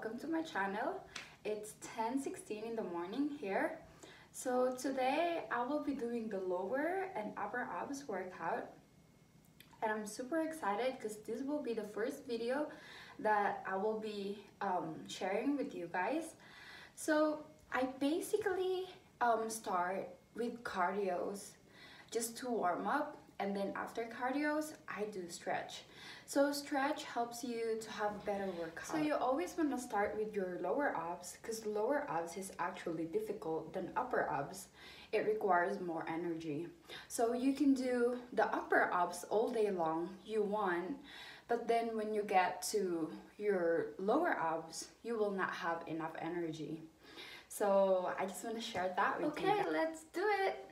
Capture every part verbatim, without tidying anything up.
welcome to my channel. It's ten sixteen in the morning here. So today I will be doing the lower and upper abs workout, and I'm super excited because this will be the first video that I will be um, sharing with you guys. So I basically um, start with cardios just to warm up, and then after cardios I do stretch. So stretch helps you to have a better workout. So you always want to start with your lower abs because lower abs is actually difficult than upper abs. It requires more energy. So you can do the upper abs all day long you want, but then when you get to your lower abs, you will not have enough energy. So I just want to share that with you. Okay, let's do it.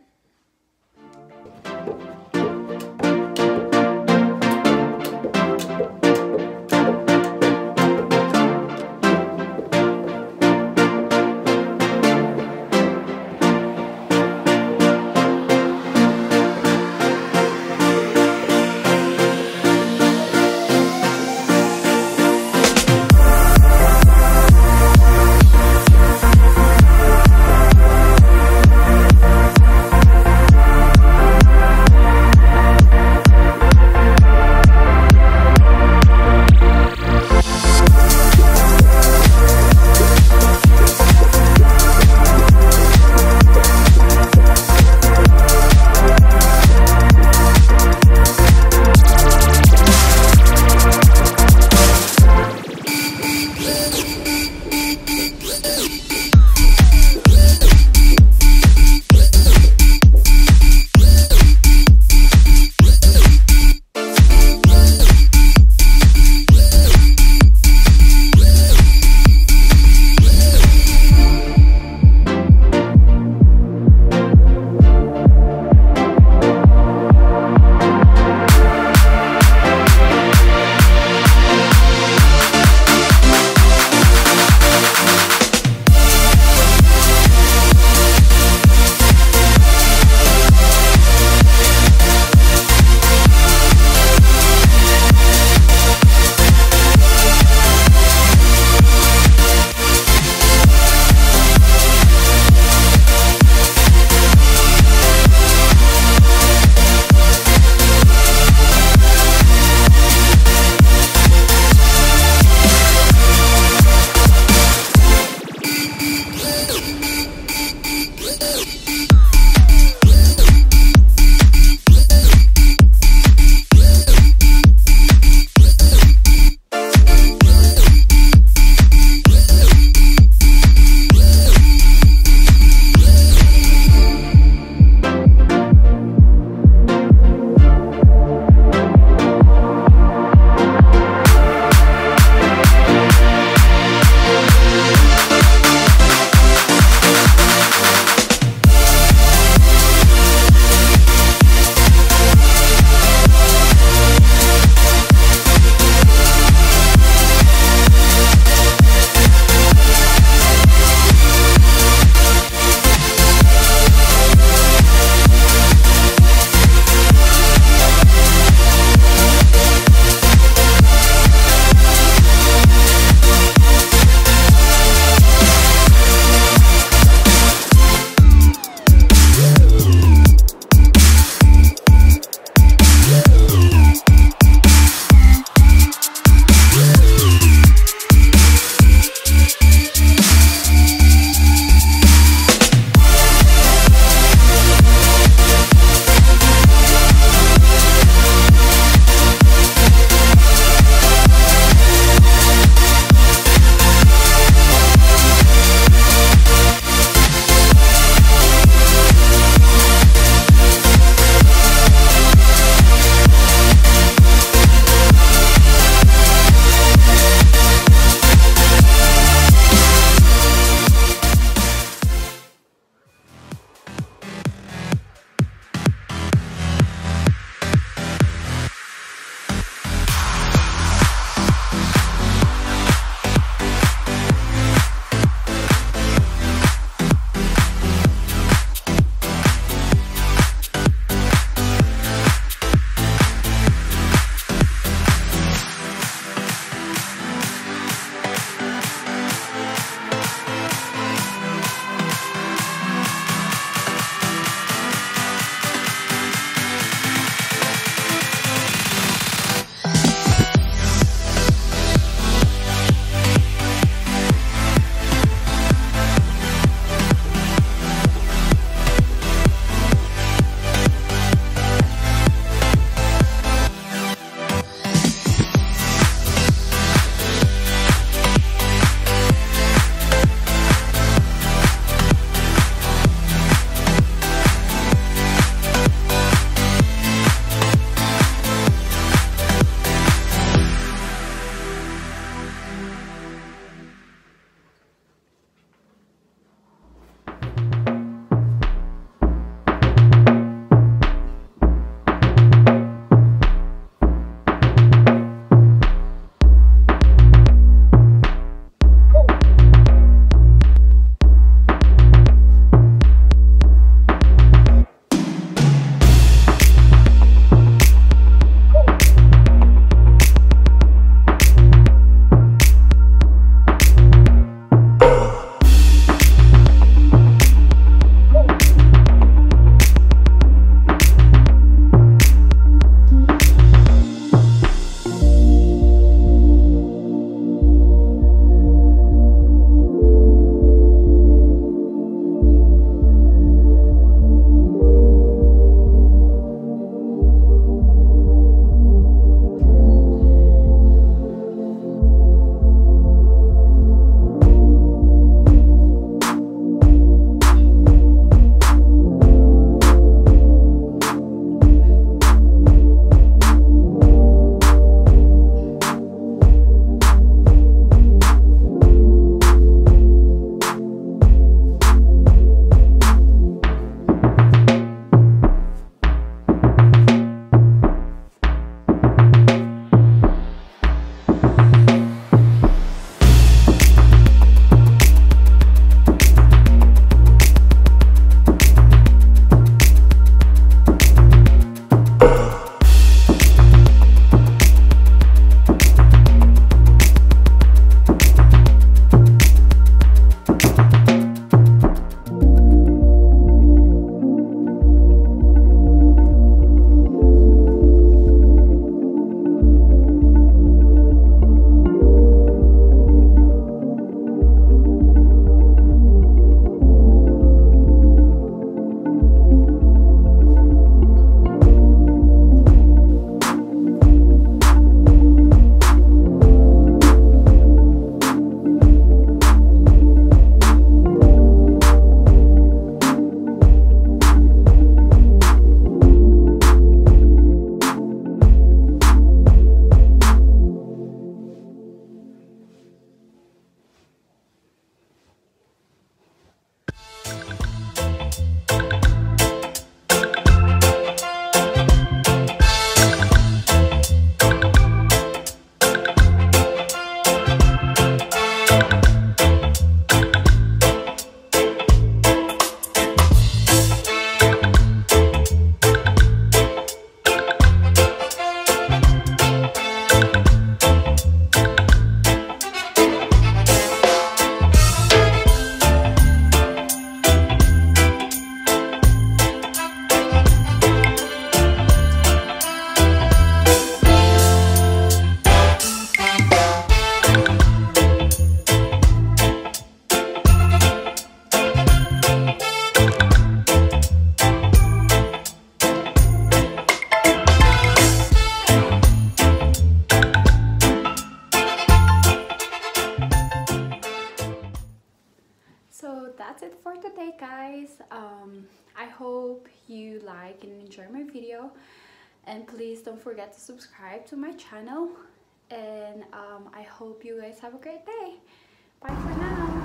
um, I hope you like and enjoy my video, and please don't forget to subscribe to my channel, and um, I hope you guys have a great day. Bye for now.